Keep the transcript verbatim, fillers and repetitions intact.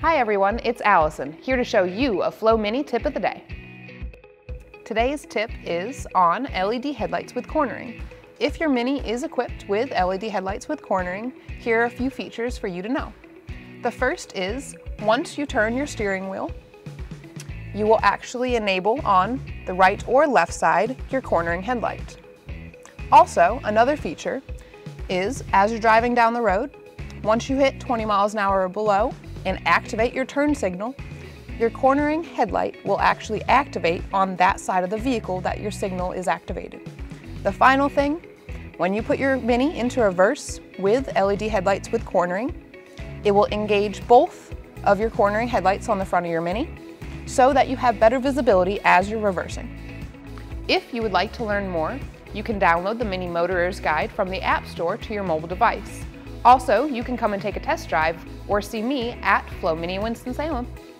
Hi everyone, it's Allison, here to show you a Flow Mini tip of the day. Today's tip is on L E D headlights with cornering. If your Mini is equipped with L E D headlights with cornering, here are a few features for you to know. The first is, once you turn your steering wheel, you will actually enable on the right or left side your cornering headlight. Also, another feature is, as you're driving down the road, once you hit twenty miles an hour or below and activate your turn signal, your cornering headlight will actually activate on that side of the vehicle that your signal is activated. The final thing, when you put your Mini into reverse with L E D headlights with cornering, it will engage both of your cornering headlights on the front of your Mini so that you have better visibility as you're reversing. If you would like to learn more, you can download the Mini Motorers Guide from the App Store to your mobile device. Also, you can come and take a test drive or see me at Flow Mini Winston-Salem.